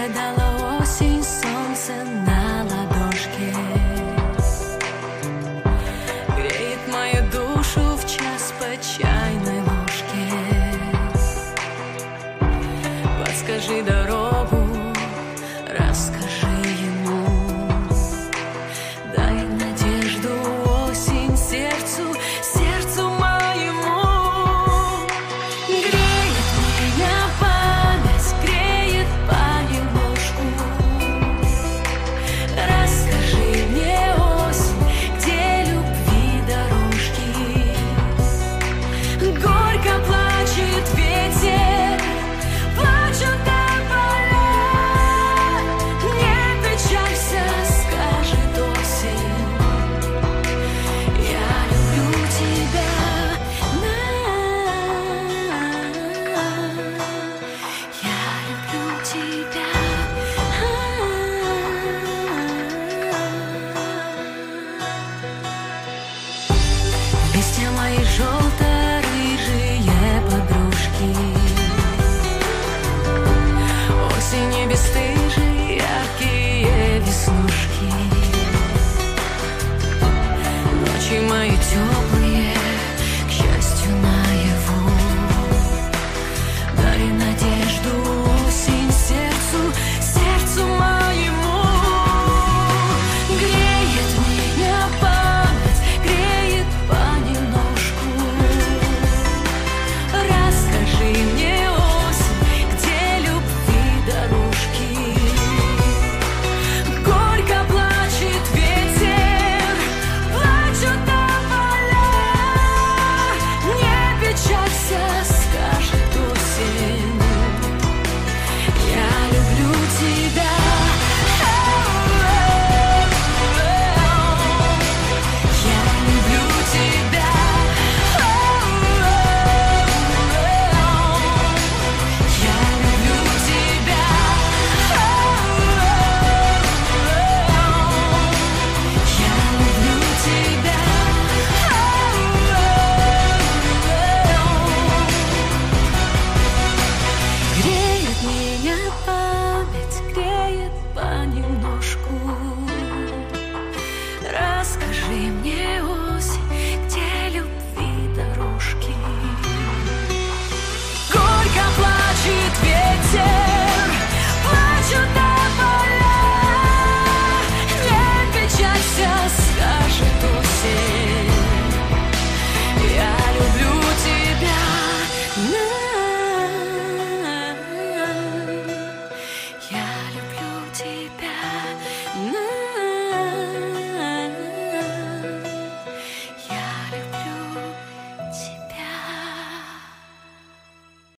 Тебе дала осень солнце на ладошке, греет мою душу в час по чайной ложке. Подскажи дорогу, расскажи ему, дай надежду осень сердцу, сердцу моему. Греет меня память, греет понемножку. Расскажи мне, осень, где любви дорожки. Горько плачет ветер, плачут тополя. Не печалься, скажет осень, я люблю тебя. Я люблю тебя. Листья мои желто-рыжие подружки, осени бесстыжие.